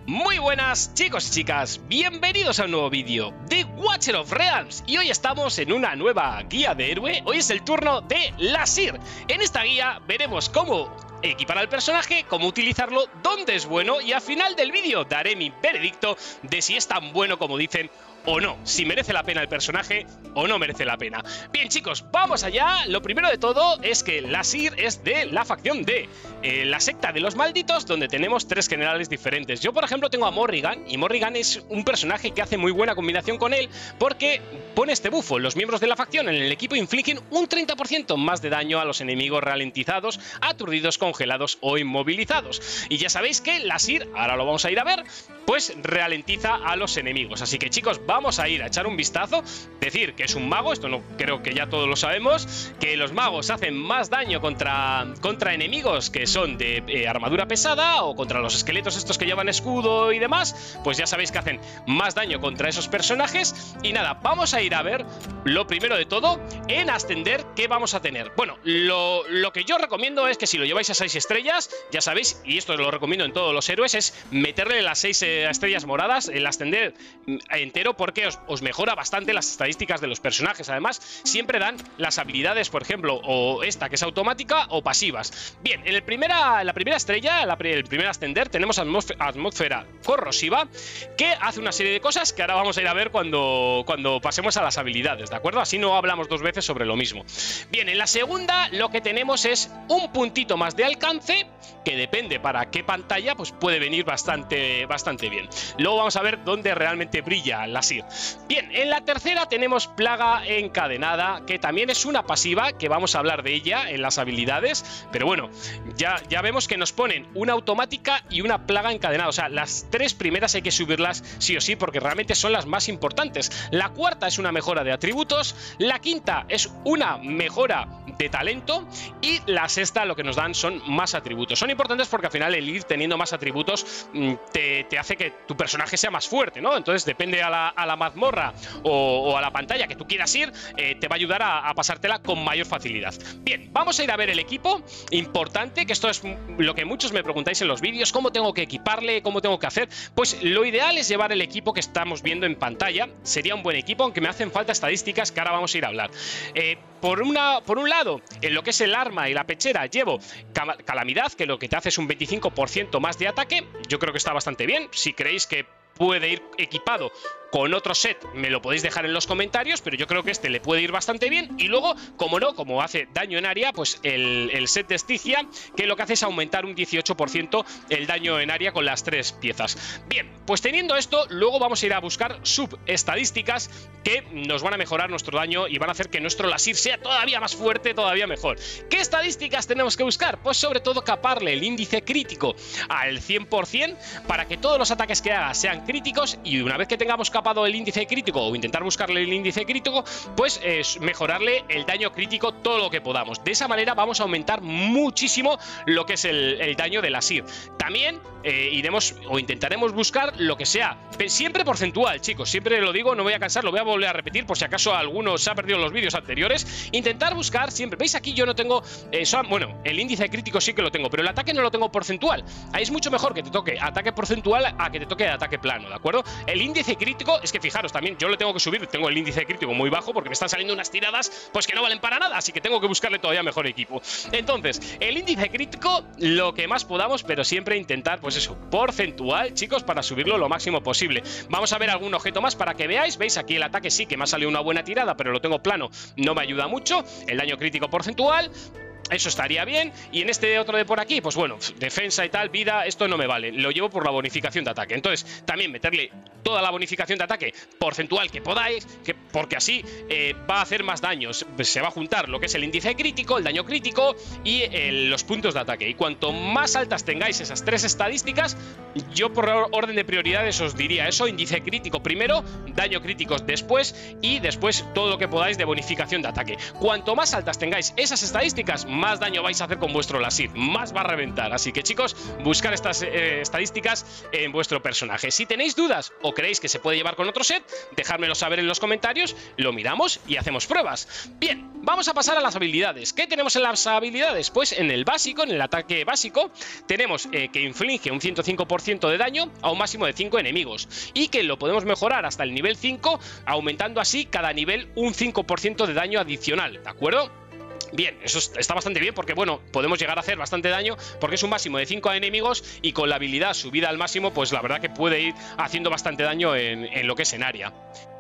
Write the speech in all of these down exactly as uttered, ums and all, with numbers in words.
Muy buenas chicos y chicas, bienvenidos a un nuevo vídeo de Watcher of Realms. Y hoy estamos en una nueva guía de héroe. Hoy es el turno de Lasir. En esta guía veremos cómo equipar al personaje, cómo utilizarlo, dónde es bueno, y al final del vídeo daré mi veredicto de si es tan bueno como dicen o no, si merece la pena el personaje o no merece la pena. Bien chicos, vamos allá. Lo primero de todo es que Lasir es de la facción de eh, la secta de los malditos, donde tenemos tres generales diferentes. Yo por ejemplo tengo a Morrigan, y Morrigan es un personaje que hace muy buena combinación con él, porque pone este bufo: los miembros de la facción en el equipo infligen un treinta por ciento más de daño a los enemigos ralentizados, aturdidos, congelados o inmovilizados. Y ya sabéis que Lasir, ahora lo vamos a ir a ver, pues ralentiza a los enemigos. Así que chicos, vamos a ir a echar un vistazo. Decir que es un mago, esto no creo que ya todos lo sabemos, que los magos hacen más daño contra, contra enemigos que son de eh, armadura pesada, o contra los esqueletos estos que llevan escudo y demás. Pues ya sabéis que hacen más daño contra esos personajes. Y nada, vamos a ir a ver lo primero de todo en ascender qué vamos a tener. Bueno, lo, lo que yo recomiendo es que si lo lleváis a seis estrellas, ya sabéis, y esto lo recomiendo en todos los héroes, es meterle las seis estrellas moradas, el ascender entero, porque os, os mejora bastante las estadísticas de los personajes. Además, siempre dan las habilidades, por ejemplo, o esta que es automática o pasivas. Bien, en el primera, la primera estrella, la, el primer ascender, tenemos atmósfera, atmósfera corrosiva, que hace una serie de cosas que ahora vamos a ir a ver cuando, cuando pasemos a las habilidades, ¿de acuerdo? Así no hablamos dos veces sobre lo mismo. Bien, en la segunda lo que tenemos es un puntito más de alcance, que depende para qué pantalla, pues puede venir bastante, bastante bien. Luego vamos a ver dónde realmente brilla Lasir. Bien, en la tercera tenemos plaga encadenada, que también es una pasiva, que vamos a hablar de ella en las habilidades, pero bueno, ya, ya vemos que nos ponen una automática y una plaga encadenada. O sea, las tres primeras hay que subirlas sí o sí, porque realmente son las más importantes. La cuarta es una mejora de atributos, la quinta es una mejora de talento, y la sexta lo que nos dan son más atributos. Son importantes porque al final el ir teniendo más atributos te, te hace que tu personaje sea más fuerte, ¿no? Entonces depende a la, a la mazmorra o, o a la pantalla que tú quieras ir, eh, te va a ayudar a, a pasártela con mayor facilidad. Bien, vamos a ir a ver el equipo. Importante, que esto es lo que muchos me preguntáis en los vídeos: ¿cómo tengo que equiparle? ¿Cómo tengo que hacer? Pues lo ideal es llevar el equipo que estamos viendo en pantalla. Sería un buen equipo, aunque me hacen falta estadísticas que ahora vamos a ir a hablar. Eh, por, una, por un lado, en lo que es el arma y la pechera llevo Calamidad, que lo que te hace es un veinticinco por ciento más de ataque. Yo creo que está bastante bien. Si creéis que puede ir equipado con otro set, me lo podéis dejar en los comentarios, pero yo creo que este le puede ir bastante bien. Y luego, como no, como hace daño en área, pues el, el set de Estigia, que lo que hace es aumentar un dieciocho por ciento el daño en área con las tres piezas. Bien, pues teniendo esto, luego vamos a ir a buscar subestadísticas que nos van a mejorar nuestro daño y van a hacer que nuestro Lasir sea todavía más fuerte, todavía mejor. ¿Qué estadísticas tenemos que buscar? Pues sobre todo caparle el índice crítico al cien por cien, para que todos los ataques que haga sean críticos, y una vez que tengamos capado el índice crítico, o intentar buscarle el índice crítico, pues eh, mejorarle el daño crítico todo lo que podamos. De esa manera vamos a aumentar muchísimo lo que es el, el daño de Lasir. También eh, iremos o intentaremos buscar lo que sea, siempre porcentual, chicos, siempre lo digo, no voy a cansar, lo voy a volver a repetir por si acaso alguno se ha perdido los vídeos anteriores. Intentar buscar siempre, veis aquí yo no tengo, eh, so, bueno, el índice crítico sí que lo tengo, pero el ataque no lo tengo porcentual. Ahí es mucho mejor que te toque ataque porcentual a que te toque ataque plano, ¿de acuerdo? El índice crítico, es que fijaros, también yo le tengo que subir, tengo el índice crítico muy bajo porque me están saliendo unas tiradas pues que no valen para nada, así que tengo que buscarle todavía mejor equipo. Entonces, el índice crítico, lo que más podamos, pero siempre intentar, pues eso, porcentual, chicos, para subirlo lo máximo posible. Vamos a ver algún objeto más para que veáis. Veis aquí el ataque sí que me ha salido una buena tirada, pero lo tengo plano, no me ayuda mucho. El daño crítico porcentual, eso estaría bien. Y en este otro de por aquí, pues bueno, defensa y tal, vida, esto no me vale. Lo llevo por la bonificación de ataque. Entonces, también meterle toda la bonificación de ataque porcentual que podáis, que, porque así eh, va a hacer más daños. Se va a juntar lo que es el índice crítico, el daño crítico y el, los puntos de ataque. Y cuanto más altas tengáis esas tres estadísticas, yo por orden de prioridades os diría eso: índice crítico primero, daño crítico después, y después todo lo que podáis de bonificación de ataque. Cuanto más altas tengáis esas estadísticas, más daño vais a hacer con vuestro Lasir, más va a reventar. Así que chicos, buscar estas eh, estadísticas en vuestro personaje. Si tenéis dudas o creéis que se puede llevar con otro set, dejádmelo saber en los comentarios, lo miramos y hacemos pruebas. Bien, vamos a pasar a las habilidades. ¿Qué tenemos en las habilidades? Pues en el básico, en el ataque básico, tenemos eh, que inflige un ciento cinco por ciento de daño a un máximo de cinco enemigos y que lo podemos mejorar hasta el nivel cinco, aumentando así cada nivel un cinco por ciento de daño adicional, ¿de acuerdo? Bien, eso está bastante bien porque, bueno, podemos llegar a hacer bastante daño porque es un máximo de cinco enemigos y con la habilidad subida al máximo, pues la verdad que puede ir haciendo bastante daño en, en lo que es en área.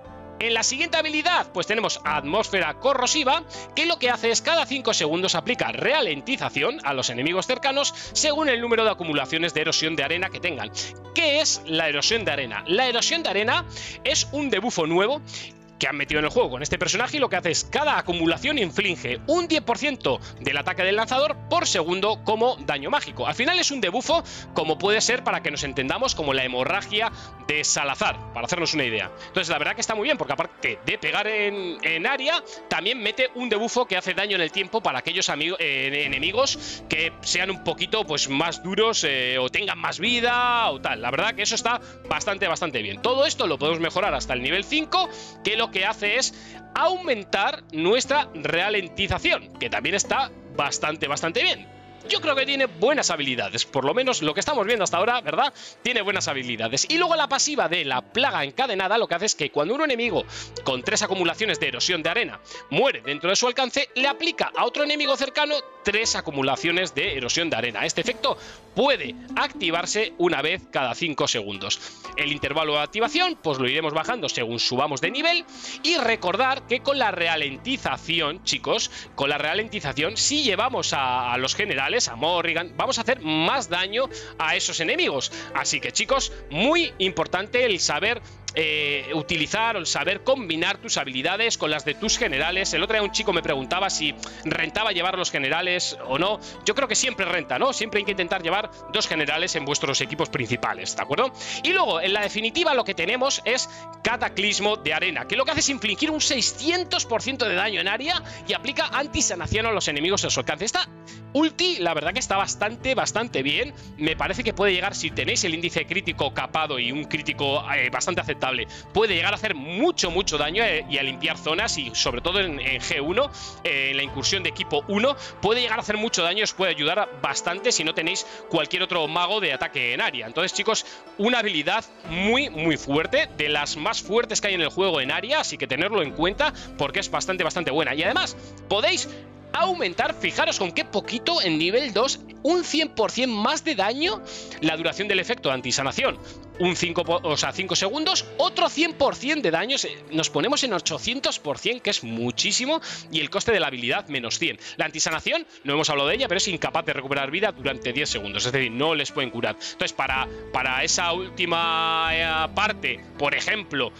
En la siguiente habilidad, pues tenemos Atmósfera Corrosiva, que lo que hace es cada cinco segundos aplica ralentización a los enemigos cercanos según el número de acumulaciones de erosión de arena que tengan. ¿Qué es la erosión de arena? La erosión de arena es un debuffo nuevo que han metido en el juego con este personaje y lo que hace es cada acumulación inflige un diez por ciento del ataque del lanzador por segundo como daño mágico. Al final es un debuffo como puede ser, para que nos entendamos, como la hemorragia de Salazar, para hacernos una idea. Entonces la verdad que está muy bien porque aparte de pegar en, en área, también mete un debuffo que hace daño en el tiempo para aquellos amigos, eh, enemigos que sean un poquito pues más duros eh, o tengan más vida o tal. La verdad que eso está bastante, bastante bien. Todo esto lo podemos mejorar hasta el nivel cinco, que lo que hace es aumentar nuestra ralentización, que también está bastante, bastante bien. Yo creo que tiene buenas habilidades, por lo menos lo que estamos viendo hasta ahora, ¿verdad? Tiene buenas habilidades. Y luego la pasiva de la plaga encadenada lo que hace es que cuando un enemigo con tres acumulaciones de erosión de arena muere dentro de su alcance, le aplica a otro enemigo cercano tres acumulaciones de erosión de arena. Este efecto puede activarse una vez cada cinco segundos. El intervalo de activación pues lo iremos bajando según subamos de nivel, y recordar que con la ralentización, chicos, con la ralentización, si llevamos a, a los generales, a Morrigan, vamos a hacer más daño a esos enemigos. Así que chicos, muy importante el saber eh, utilizar o el saber combinar tus habilidades con las de tus generales. El otro día un chico me preguntaba si rentaba llevar los generales o no. Yo creo que siempre renta, ¿no? Siempre hay que intentar llevar dos generales en vuestros equipos principales, ¿de acuerdo? Y luego, en la definitiva, lo que tenemos es Cataclismo de Arena, que lo que hace es infligir un seiscientos por ciento de daño en área y aplica antisanación a los enemigos a su alcance. Esta ulti, la verdad que está bastante, bastante bien. Me parece que puede llegar, si tenéis el índice crítico capado y un crítico eh, bastante aceptable, puede llegar a hacer mucho, mucho daño eh, y a limpiar zonas, y sobre todo en, en G uno, eh, en la incursión de equipo uno, puede llegar a hacer mucho daño, os puede ayudar bastante si no tenéis cualquier otro mago de ataque en área. Entonces, chicos, una habilidad muy, muy fuerte, de las más fuertes que hay en el juego en área, así que tenerlo en cuenta porque es bastante, bastante buena. Y además, podéis aumentar, fijaros con qué poquito en nivel dos, un cien por cien más de daño la duración del efecto de antisanación. Un cinco, o sea, cinco segundos, otro cien por cien de daño, nos ponemos en ochocientos por cien, que es muchísimo, y el coste de la habilidad menos cien. La antisanación, no hemos hablado de ella, pero es incapaz de recuperar vida durante diez segundos, es decir, no les pueden curar. Entonces, para, para esa última eh, parte, por ejemplo,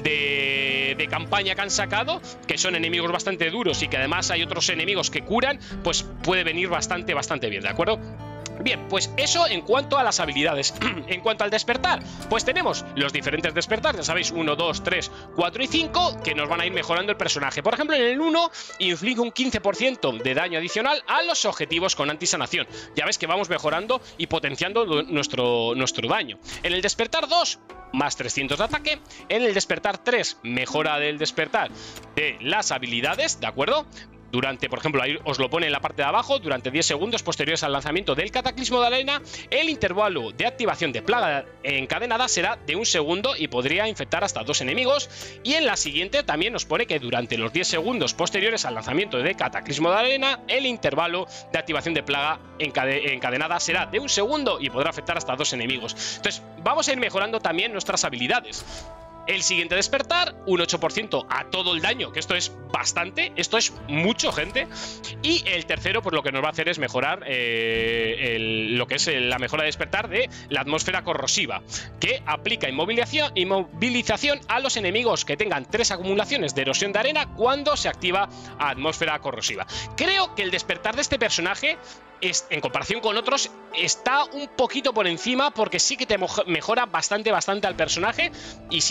de, de campaña que han sacado, que son enemigos bastante duros y que además hay otros enemigos que curan, pues puede venir bastante, bastante bien, ¿de acuerdo? Bien, pues eso en cuanto a las habilidades. En cuanto al despertar, pues tenemos los diferentes despertar, ya sabéis, uno, dos, tres, cuatro y cinco, que nos van a ir mejorando el personaje. Por ejemplo, en el uno inflige un quince por ciento de daño adicional a los objetivos con antisanación. Ya ves que vamos mejorando y potenciando nuestro, nuestro daño. En el despertar dos, más trescientos de ataque. En el despertar tres, mejora del despertar de las habilidades, ¿de acuerdo? Durante, por ejemplo, ahí os lo pone en la parte de abajo, durante diez segundos posteriores al lanzamiento del Cataclismo de Arena, el intervalo de activación de plaga encadenada será de un segundo y podría infectar hasta dos enemigos. Y en la siguiente también nos pone que durante los diez segundos posteriores al lanzamiento de Cataclismo de Arena, el intervalo de activación de plaga encade encadenada será de un segundo y podrá afectar hasta dos enemigos. Entonces, vamos a ir mejorando también nuestras habilidades. El siguiente despertar, un ocho por ciento a todo el daño, que esto es bastante, esto es mucho, gente. Y el tercero, pues lo que nos va a hacer es mejorar eh, el, lo que es la mejora de despertar de la atmósfera corrosiva, que aplica inmovilización, inmovilización a los enemigos que tengan tres acumulaciones de erosión de arena cuando se activa atmósfera corrosiva. Creo que el despertar de este personaje, es, en comparación con otros, está un poquito por encima, porque sí que te mejora bastante, bastante al personaje. Y si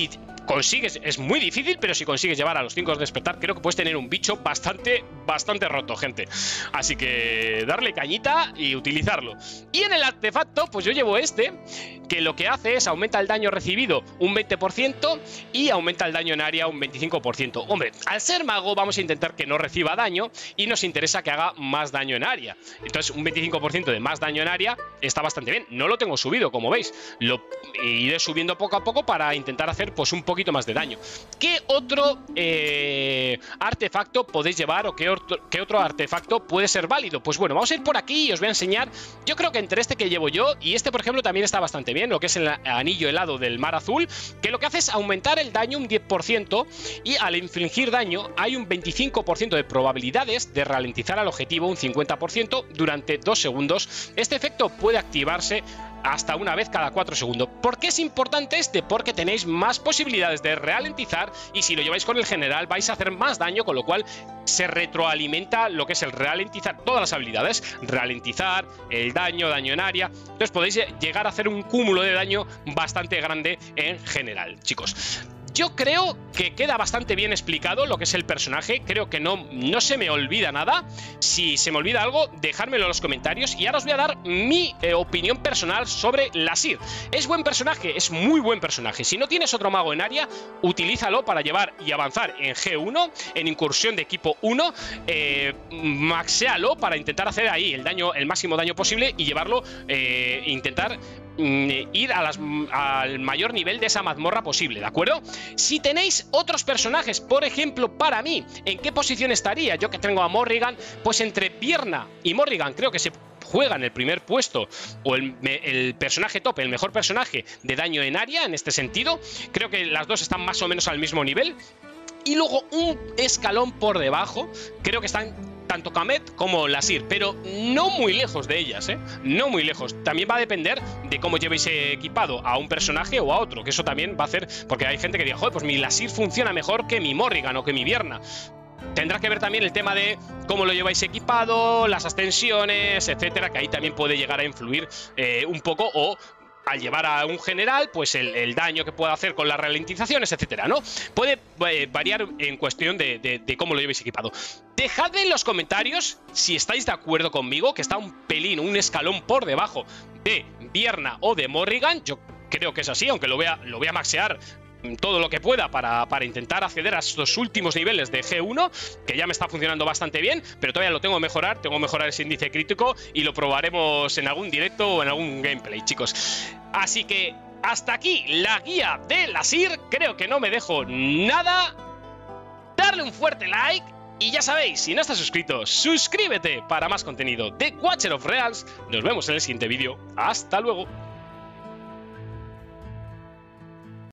consigues, es muy difícil, pero si consigues llevar a los cinco despertar, creo que puedes tener un bicho bastante, bastante roto, gente. Así que darle cañita y utilizarlo. Y en el artefacto, pues yo llevo este, que lo que hace es aumenta el daño recibido un veinte por ciento y aumenta el daño en área un veinticinco por ciento. Hombre, al ser mago vamos a intentar que no reciba daño y nos interesa que haga más daño en área. Entonces un veinticinco por ciento de más daño en área está bastante bien. No lo tengo subido, como veis. Lo iré subiendo poco a poco para intentar hacer pues un poquito más de daño. ¿Qué otro eh, artefacto podéis llevar o qué otro, qué otro artefacto puede ser válido? Pues bueno, vamos a ir por aquí y os voy a enseñar. Yo creo que entre este que llevo yo y este, por ejemplo, también está bastante bien, lo que es el anillo helado del mar azul, que lo que hace es aumentar el daño un diez por ciento y al infligir daño hay un veinticinco por ciento de probabilidades de ralentizar al objetivo un cincuenta por ciento durante dos segundos. Este efecto puede activarse hasta una vez cada cuatro segundos. ¿Por qué es importante este? Porque tenéis más posibilidades de ralentizar y si lo lleváis con el general vais a hacer más daño, con lo cual se retroalimenta lo que es el ralentizar, todas las habilidades, ralentizar, el daño, daño en área. Entonces podéis llegar a hacer un cúmulo de daño bastante grande en general, chicos. Yo creo que queda bastante bien explicado lo que es el personaje. Creo que no, no se me olvida nada. Si se me olvida algo, dejármelo en los comentarios. Y ahora os voy a dar mi eh, opinión personal sobre la Sir. ¿Es buen personaje? Es muy buen personaje. Si no tienes otro mago en área, utilízalo para llevar y avanzar en G uno, en incursión de equipo uno. Eh, maxéalo para intentar hacer ahí el daño, el máximo daño posible y llevarlo, eh, intentar ir a las, al mayor nivel de esa mazmorra posible, ¿de acuerdo? Si tenéis otros personajes, por ejemplo, para mí, ¿en qué posición estaría? Yo que tengo a Morrigan, pues entre Vierna y Morrigan creo que se juega en el primer puesto, o el, el personaje top, el mejor personaje de daño en área, en este sentido. Creo que las dos están más o menos al mismo nivel. Y luego un escalón por debajo, creo que están tanto Kamet como la Sir, pero no muy lejos de ellas, ¿eh? No muy lejos. También va a depender de cómo llevéis equipado a un personaje o a otro, que eso también va a hacer, porque hay gente que diga, joder, pues mi la Sir funciona mejor que mi Morrigan o que mi Vierna. Tendrá que ver también el tema de cómo lo lleváis equipado, las ascensiones, etcétera, que ahí también puede llegar a influir eh, un poco, o al llevar a un general, pues el, el daño que pueda hacer con las ralentizaciones, etcétera, ¿no? Puede eh, variar en cuestión de, de, de cómo lo llevéis equipado. Dejadme en los comentarios si estáis de acuerdo conmigo, que está un pelín, un escalón por debajo de Vierna o de Morrigan. Yo creo que es así, aunque lo voy a, lo voy a maxear todo lo que pueda para, para intentar acceder a estos últimos niveles de G uno, que ya me está funcionando bastante bien, pero todavía lo tengo que mejorar, tengo que mejorar ese índice crítico y lo probaremos en algún directo o en algún gameplay, chicos. Así que hasta aquí la guía de la Sir, creo que no me dejo nada. Darle un fuerte like y ya sabéis, si no estás suscrito, suscríbete para más contenido de Watcher of Realms. Nos vemos en el siguiente vídeo. Hasta luego.